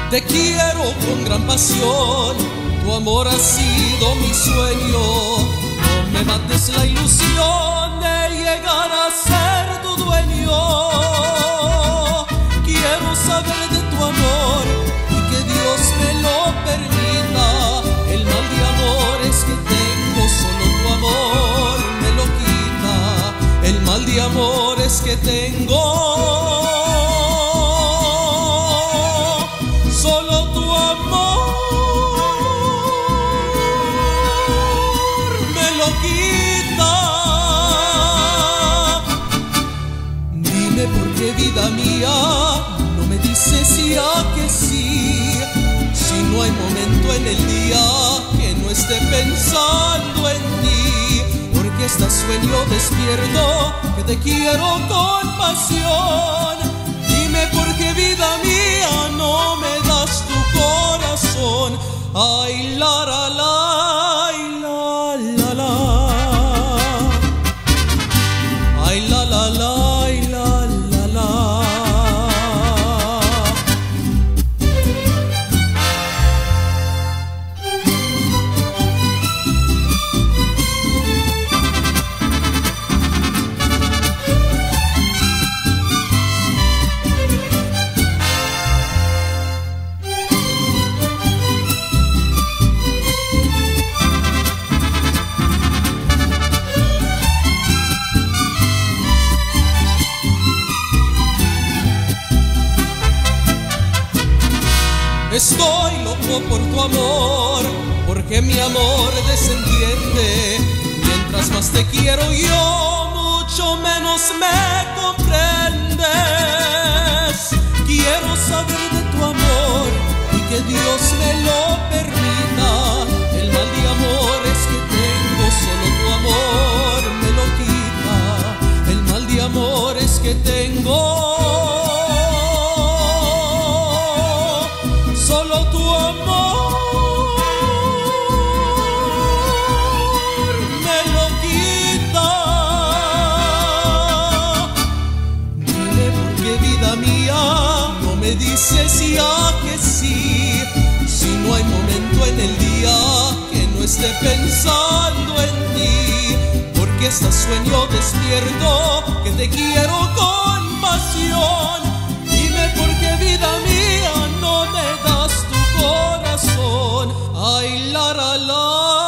Te quiero con gran pasión, tu amor ha sido mi sueño. No me mates la ilusión de llegar a ser tu dueño. Quiero saber de tu amor y que Dios me lo permita. El mal de amores que tengo, solo tu amor me lo quita. El mal de amores que tengo, solo tu amor me lo quita. Dime por qué, vida mía, no me dices ya que sí. Si no hay momento en el día que no esté pensando en ti, porque hasta sueño despierto que te quiero con pasión. Dime por qué, vida mía, no me das tu corazón. Ay, la, la, la, la, la. Ay, la, la, la, la, la, la. Estoy loco por tu amor, porque mi amor desentiende. Mientras más te quiero yo, mucho menos me comprendes. Quiero saber de tu amor y que Dios me lo permita. El mal de amores que tengo, solo tu amor me lo quita. El mal de amores que tengo, solo tu amor me lo quita. Dime por qué, vida mía, no me dices ya que sí. Si no hay momento en el día que no esté pensando en ti, porque hasta sueño despierto que te quiero con pasión. Dime por qué, vida mía, no me das tu corazón. Ay, la, la, la.